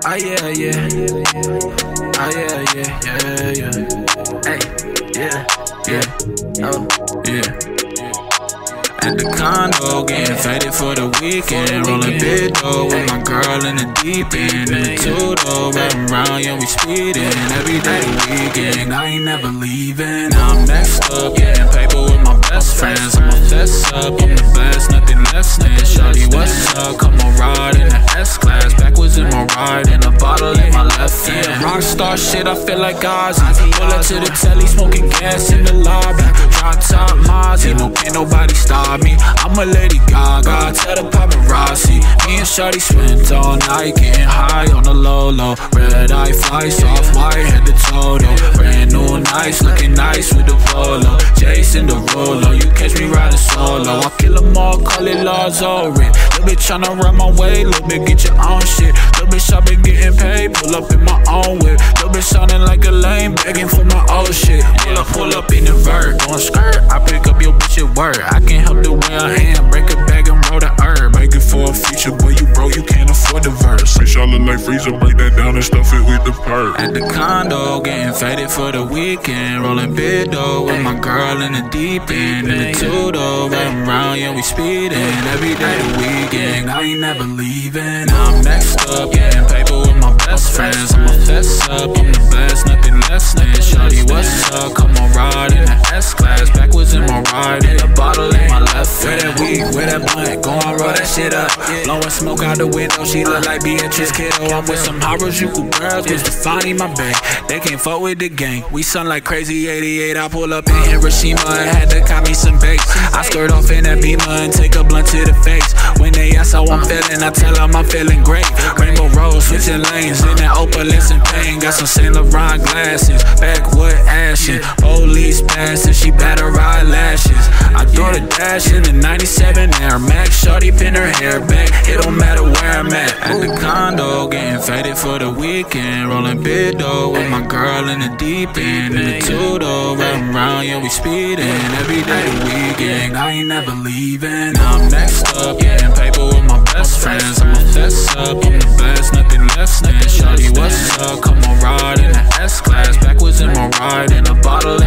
Oh yeah, yeah. Oh yeah, yeah, yeah, yeah. Hey, yeah, yeah. Oh, yeah. At the condo, getting faded for the weekend. Rolling big though with my girl in the deep end. In the two-door, riding around, yeah, we speeding. Every day weekend, I ain't never leaving. Now I'm next up, getting paper with my best friends. I'ma fess up, I'm the best, nothing less than. Shawty, what's up? Come on, ride in the S-Class. Backwards in my ride, and a bottle in my left hand. Rockstar shit, I feel like Ozzy. Pull up to the telly, smoking gas in the lobby. Drop top Mozzie, no can't nobody stop me. I'm a Lady Gaga, tell the paparazzi. Me and Shawty spent all night getting high on the low-low. Red eye flights off white, head to Toto. Brand new nice, looking nice with the polo. Jason Derulo, you catch me riding solo. I kill them all, call it Lazo Rit. Little bitch tryna run my way, little bit get your own shit. Little bitch I been getting paid, pull up in my own whip. Little bitch sounding like a lame, begging for my old shit. Pull up in the vert, gon' skirt. I pick up your bitch at work. I can't help the way I am, break a bag and roll the herb. Make it for a future, boy, you broke, you can't afford the verse. Bitch, y'all look like Freezer, break that down and stuff it with the perk. At the condo, getting faded for the weekend. Rolling big though with my girl in the deep end. In the two-door, riding around, yeah, we speeding. Every day the weekend, I ain't never leaving. Now I'm next up, getting paper with my best friends. I'ma fess up, I'm the best, nothing less than. Shawty, what's up? Come on, ride in the S-Class. Backwards in my ride, and a bottle in my left hand. Where that weed, where that blunt, go on, roll that shit up. Blowing smoke out the window, she look like Beatrice Kiddo. I'm with some Harajuku girls, with Stefani my bang. They can't fuck with the gang, we sound like crazy 88. I pull up in Hiroshima, had to cop me some bakes. I skirt off in that Beamer and take a blunt to the face. When they ask how I'm feeling, I tell them I'm feeling great. Rainbow Road, switching lanes, in that Opalins and pain. Got some Saint Laurent glasses, backwood ashes. Police passing, she better ride lashes. I throw the dash in the 97 Air Max. Shorty pin her hair back, it don't matter where I'm at the condo, getting faded for the weekend. Rolling big though with my girl in the deep end. In the two-door, riding around, yeah, we speeding. Every day the weekend, I ain't never leaving. Now I'm next up, getting paper with my best friends. I'ma fess up, I'm the best, nothing less than. Shawty, what's up? Come on, ride in the S-Class. Backwards in my ride, and a bottle